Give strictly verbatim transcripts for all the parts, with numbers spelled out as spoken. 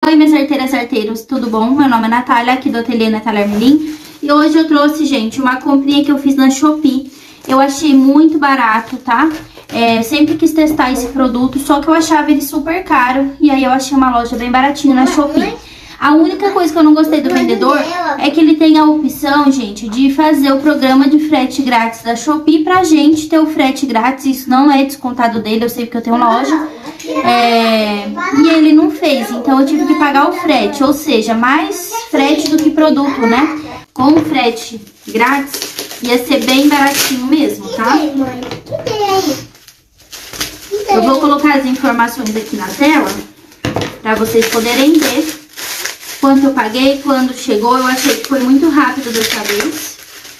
Oi, minhas arteiras e arteiros, tudo bom? Meu nome é Natália, aqui do ateliê Natália Armelin. E hoje eu trouxe, gente, uma comprinha que eu fiz na Shopee. Eu achei muito barato, tá? É, sempre quis testar esse produto, só que eu achava ele super caro. E aí eu achei uma loja bem baratinha na Shopee. A única coisa que eu não gostei do vendedor é que ele tem a opção, gente, de fazer o programa de frete grátis da Shopee pra gente ter o frete grátis. Isso não é descontado dele, eu sei porque eu tenho uma loja. É, e ele não fez, então eu tive que pagar o frete, ou seja, mais frete do que produto, né? Com o frete grátis, ia ser bem baratinho mesmo, tá? Eu vou colocar as informações aqui na tela pra vocês poderem ver quanto eu paguei, quando chegou. Eu achei que foi muito rápido dessa vez.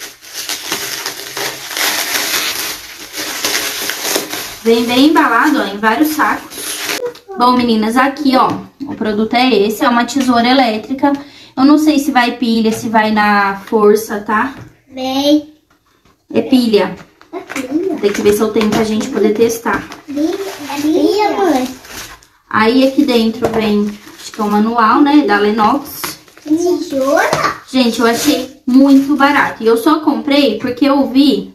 Vem bem embalado, ó, em vários sacos. Bom, meninas, aqui, ó, o produto é esse, é uma tesoura elétrica. Eu não sei se vai pilha, se vai na força, tá? Vem. É pilha. É pilha. Tem que ver se eu tenho pra gente poder testar. É pilha, mãe. Aí aqui dentro vem, acho que é o manual, né, da Lennox. Tesoura? Gente, eu achei muito barato. E eu só comprei porque eu vi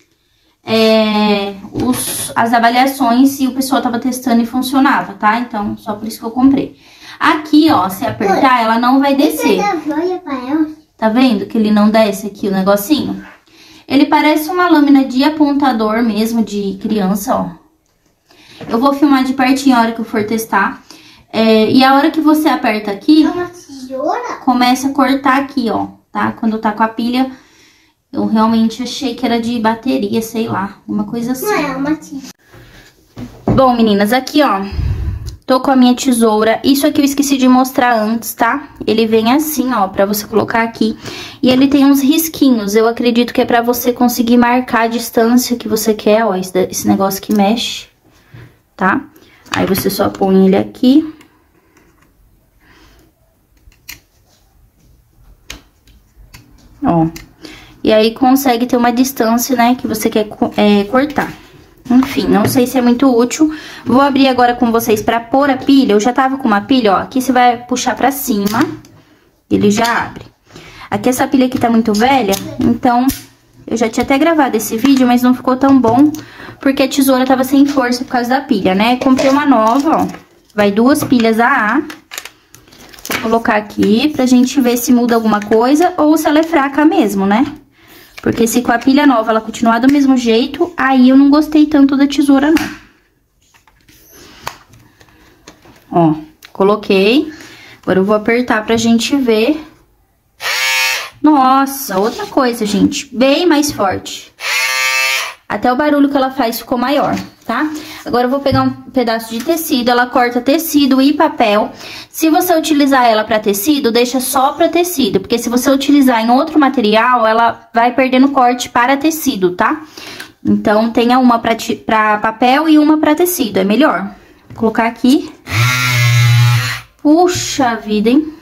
é, os, as avaliações e o pessoal tava testando e funcionava, tá? Então, só por isso que eu comprei. Aqui, ó, se apertar, ela não vai descer. Tá vendo que ele não desce aqui o negocinho? Ele parece uma lâmina de apontador mesmo, de criança, ó. Eu vou filmar de pertinho a hora que eu for testar. É, e a hora que você aperta aqui, é uma tesoura? Começa a cortar aqui, ó, tá? Quando tá com a pilha, eu realmente achei que era de bateria, sei lá, uma coisa assim. Não, é uma tesoura. Bom, meninas, aqui, ó, tô com a minha tesoura. Isso aqui eu esqueci de mostrar antes, tá? Ele vem assim, ó, pra você colocar aqui. E ele tem uns risquinhos, eu acredito que é pra você conseguir marcar a distância que você quer, ó, esse, esse negócio que mexe, tá? Aí você só põe ele aqui. Ó, e aí consegue ter uma distância, né, que você quer é, cortar. Enfim, não sei se é muito útil. Vou abrir agora com vocês pra pôr a pilha. Eu já tava com uma pilha, ó, aqui você vai puxar pra cima, ele já abre. Aqui essa pilha aqui tá muito velha, então eu já tinha até gravado esse vídeo, mas não ficou tão bom, porque a tesoura tava sem força por causa da pilha, né? Comprei uma nova, ó, vai duas pilhas A A. Vou colocar aqui pra gente ver se muda alguma coisa ou se ela é fraca mesmo, né? Porque se com a pilha nova ela continuar do mesmo jeito, aí eu não gostei tanto da tesoura, não. Ó, coloquei. Agora eu vou apertar pra gente ver. Nossa, outra coisa, gente. Bem mais forte. Até o barulho que ela faz ficou maior, tá? Agora eu vou pegar um pedaço de tecido, ela corta tecido e papel. Se você utilizar ela pra tecido, deixa só pra tecido, porque se você utilizar em outro material, ela vai perdendo corte para tecido, tá? Então, tenha uma pra, pra papel e uma pra tecido, é melhor. Vou colocar aqui. Puxa vida, hein?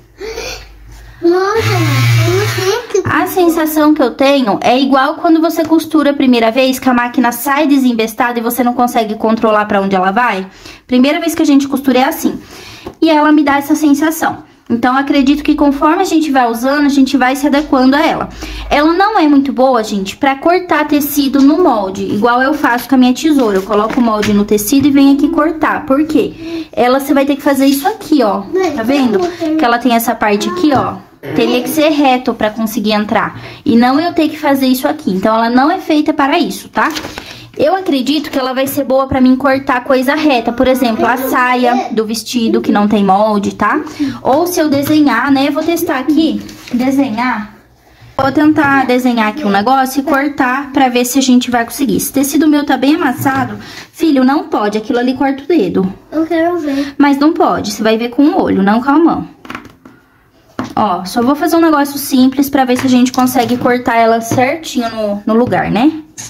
A sensação que eu tenho é igual quando você costura a primeira vez, que a máquina sai desembestada e você não consegue controlar pra onde ela vai. Primeira vez que a gente costura é assim. E ela me dá essa sensação. Então, acredito que conforme a gente vai usando, a gente vai se adequando a ela. Ela não é muito boa, gente, pra cortar tecido no molde, igual eu faço com a minha tesoura. Eu coloco o molde no tecido e venho aqui cortar. Por quê? Ela, você vai ter que fazer isso aqui, ó. Tá vendo? Que ela tem essa parte aqui, ó. Teria que ser reto pra conseguir entrar. E não eu ter que fazer isso aqui. Então, ela não é feita para isso, tá? Eu acredito que ela vai ser boa pra mim cortar coisa reta. Por exemplo, a saia do vestido que não tem molde, tá? Ou se eu desenhar, né? Eu vou testar aqui, desenhar. Vou tentar desenhar aqui um negócio e cortar pra ver se a gente vai conseguir. Esse tecido meu tá bem amassado. Filho, não pode. Aquilo ali corta o dedo. Eu quero ver. Mas não pode. Você vai ver com o olho, não com a mão. Ó, só vou fazer um negócio simples pra ver se a gente consegue cortar ela certinho no, no lugar, né?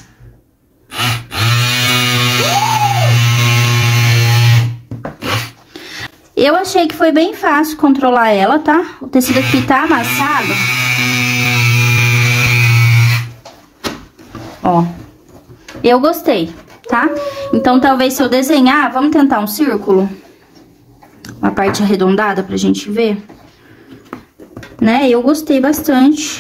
Eu achei que foi bem fácil controlar ela, tá? O tecido aqui tá amassado. Ó, eu gostei, tá? Então, talvez se eu desenhar, vamos tentar um círculo? uma parte arredondada pra gente ver. Né? Eu gostei bastante.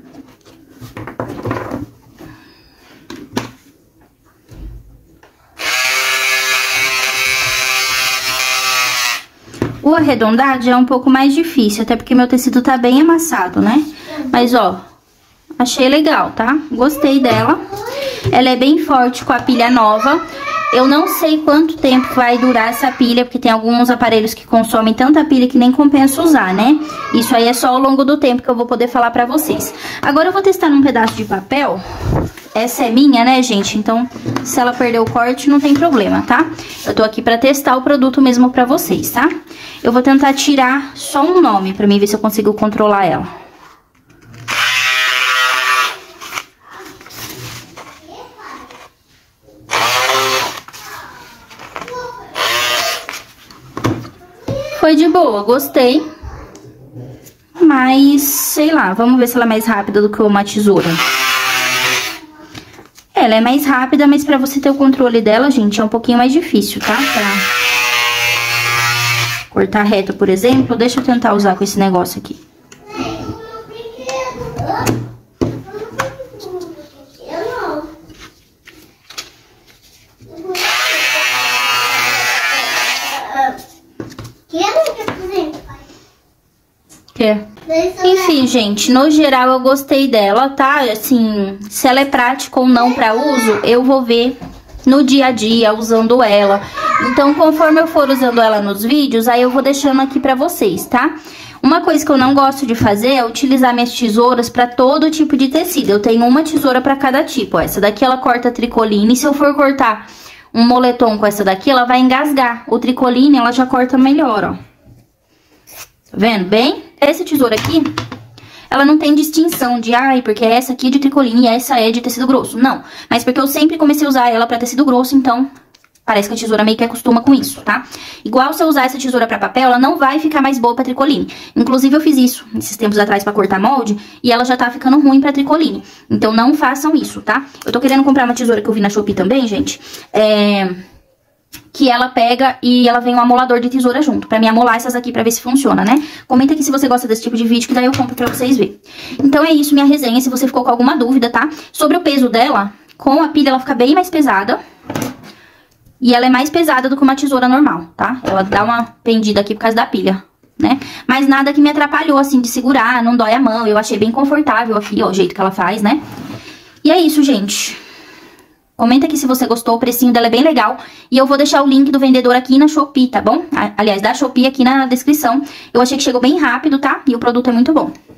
O arredondado é um pouco mais difícil, até porque meu tecido tá bem amassado, né? Mas, ó, achei legal, tá? Gostei dela. Ela é bem forte com a pilha nova. Eu não sei quanto tempo vai durar essa pilha, porque tem alguns aparelhos que consomem tanta pilha que nem compensa usar, né? Isso aí é só ao longo do tempo que eu vou poder falar pra vocês. Agora eu vou testar num pedaço de papel. Essa é minha, né, gente? Então, se ela perder o corte, não tem problema, tá? Eu tô aqui pra testar o produto mesmo pra vocês, tá? Eu vou tentar tirar só um nome pra mim ver se eu consigo controlar ela. Foi de boa, gostei. Mas, sei lá, vamos ver se ela é mais rápida do que uma tesoura. Ela é mais rápida, mas pra você ter o controle dela, gente, é um pouquinho mais difícil, tá? Pra cortar reto, por exemplo, deixa eu tentar usar com esse negócio aqui. Quer? Enfim, gente, no geral eu gostei dela, tá? Assim, se ela é prática ou não pra uso, eu vou ver no dia a dia usando ela. Então, conforme eu for usando ela nos vídeos, aí eu vou deixando aqui pra vocês, tá? Uma coisa que eu não gosto de fazer é utilizar minhas tesouras pra todo tipo de tecido. Eu tenho uma tesoura pra cada tipo. Essa daqui ela corta tricoline, e se eu for cortar um moletom com essa daqui, ela vai engasgar. O tricoline ela já corta melhor, ó. Tá vendo bem? Essa tesoura aqui, ela não tem distinção de, ai, porque essa aqui é de tricoline e essa é de tecido grosso. Não, mas porque eu sempre comecei a usar ela pra tecido grosso, então parece que a tesoura meio que acostuma com isso, tá? Igual se eu usar essa tesoura pra papel, ela não vai ficar mais boa pra tricoline. Inclusive eu fiz isso esses tempos atrás pra cortar molde e ela já tá ficando ruim pra tricoline. Então não façam isso, tá? Eu tô querendo comprar uma tesoura que eu vi na Shopee também, gente. É... que ela pega e ela vem um amolador de tesoura junto, pra me amolar essas aqui pra ver se funciona, né? Comenta aqui se você gosta desse tipo de vídeo, que daí eu compro pra vocês verem. Então é isso, minha resenha, se você ficou com alguma dúvida, tá? Sobre o peso dela, com a pilha ela fica bem mais pesada. E ela é mais pesada do que uma tesoura normal, tá? Ela dá uma pendida aqui por causa da pilha, né? Mas nada que me atrapalhou, assim, de segurar, não dói a mão. Eu achei bem confortável aqui, ó, o jeito que ela faz, né? E é isso, gente. Comenta aqui se você gostou, o precinho dela é bem legal. E eu vou deixar o link do vendedor aqui na Shopee, tá bom? Aliás, da Shopee aqui na descrição. Eu achei que chegou bem rápido, tá? E o produto é muito bom.